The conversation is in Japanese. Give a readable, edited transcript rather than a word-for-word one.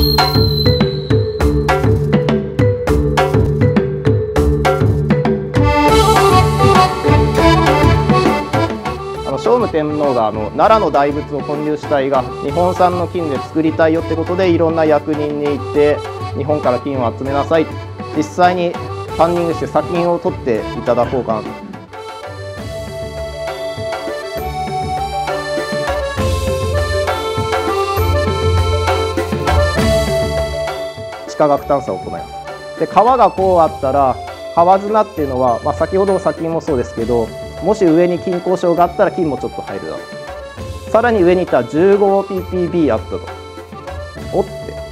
聖武天皇が奈良の大仏を建立したいが日本産の金で作りたいよってことでいろんな役人に行って日本から金を集めなさい、実際にカンニングして砂金を取っていただこうかなと。地下学探査を行います。で、川がこうあったら川砂っていうのは、先ほどの砂金もそうですけど、もし上に金鉱床があったら金もちょっと入るだろう。さらに上にいったら 15ppb あったと。おって